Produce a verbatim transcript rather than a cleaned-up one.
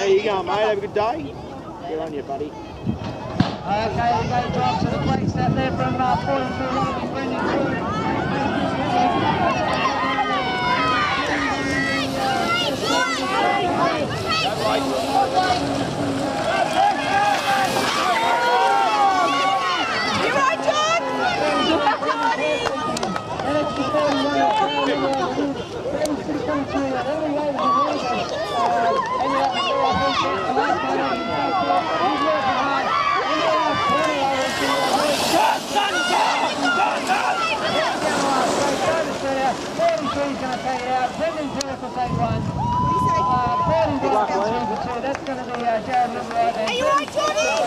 you going, mate? Have a good day? Good on you, buddy. Okay, we go drop to the place out there from uh, falling through Robbie Brendan through. You right, John? forty-three's going to take it out. Brendan Turf will take one. Uh, forty-one comes through for two. That's going to be uh, Jared Little right there. Are you right, Johnny?